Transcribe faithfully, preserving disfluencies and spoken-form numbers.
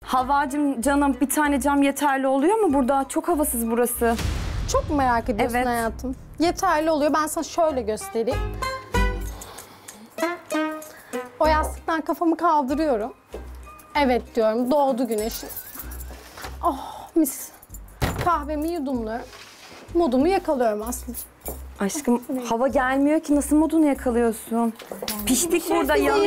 Havacım canım bir tane cam yeterli oluyor mu burada? Çok havasız burası. Çok mu merak ediyorsun Evet. hayatım? Yeterli oluyor. Ben sana şöyle göstereyim. O yastıktan kafamı kaldırıyorum. Evet diyorum. Doğdu güneşim. Oh mis. Kahvemi yudumluyorum. Modumu yakalıyorum aslında. Aşkım hava gelmiyor ki nasıl modunu yakalıyorsun? Piştik burada ya.